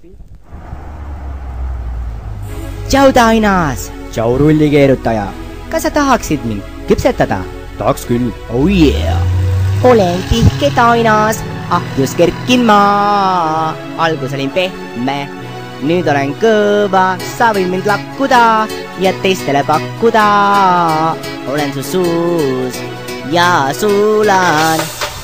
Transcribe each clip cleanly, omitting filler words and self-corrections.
tšau, Tainas! tšau, rullikeerutaja! Kas sa tahaksid mind küpsetada? Tahaks küll. Oh yeah! Olen tihke, Tainas, ahjus kerkin ma. Algus olin pehme, nüüd olen kõva, sa võid mind lakkuda ja teistele pakkuda. Olen su suus ja suulan.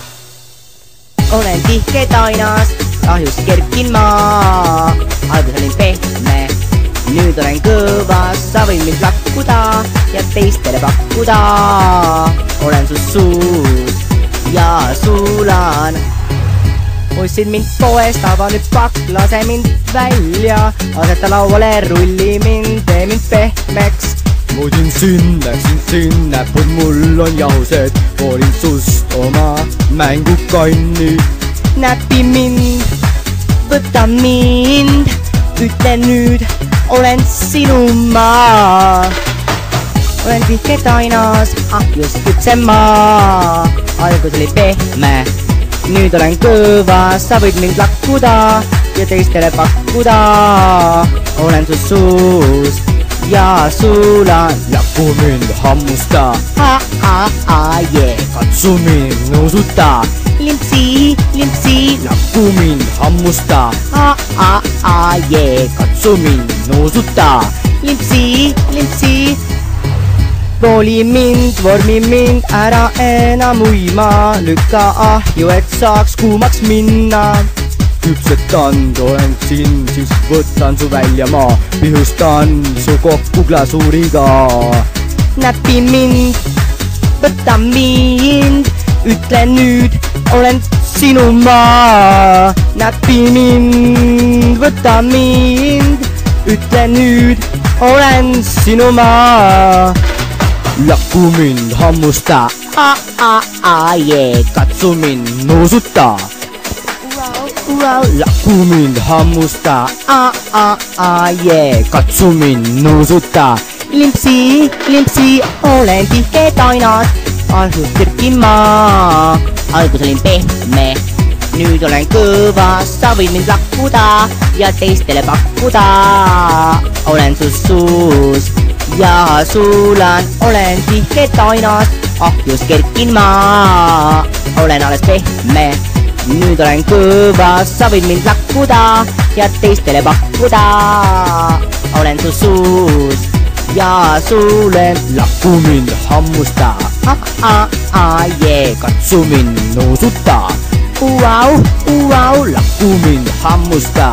Olen tihke, Tainas, ahjus kerkin ma. Algus olin pehme, nüüd olen kõva, sa võid mind lakkuda ja teistele pakkuda. Olen su suus ja suulan. Ostsid mind poest, ava nüüd pakk, lase mind välja. Aseta lauale, rulli mind, tee mind pehmeks. Voodin siin, läksin sinna, näpud mul on jahused. Voolin sust oma mängukanni. Näpi mind, võta mind, ütle nüüd, olen sinu maa. Olen tihke, Tainas, ahjus küpsemaa. Algus oli pehme, nüüd olen kõva, sa võid mind lakkuda ja teistele pakkuda. Olen su suus ja suulan. Lakku mind, hammusta. Yeah. Katsu mind, nuusuta. Limpsi, limpsi. Lakku mind, hammusta. Yeah. Katsu mind, nuusuta. Limpsi, limpsi. Vooli mind, vormi mind, ära enam uima. Lükka ahju, et saaks kuumaks minna. Küpsetan, olen siin, siis võtan su välja ma. Pihustan su kokku glasuuriga. Näpi mind, võta mind, ütle nüüd, olen sinu maa. Näpi mind, võta mind, ütle nüüd, olen sinu maa. Lakku mind, hammusta. Yeah. Katsu mind, nuusuta. Lakku mind, hammusta. Yeah. Katsu mind, nuusuta. Limpsi, limpsi, olen tihke, Tainas, ahjus kerkin ma. Algus olin pehme, nüüd olen kõva, sa võid mind lakkuda ja teistele pakkuda. Olen su suus ja suulan. Olen tihke, Tainas, ahjus kerkin ma. Olen alles pehme, nüüd olen kõva, sa võid mind lakkuda ja teistele pakkuda. Olen su suus ja suulen. Lakku mind, hammusta. Yeah. Katsu mind, nuusuta. Lakku mind, hammusta.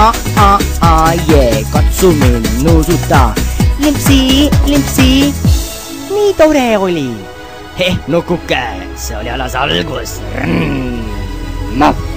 Yeah. Katsu mind, nuusuta. Limpsi, limpsi, nii tore oli. Nukuke, see oli alles algus.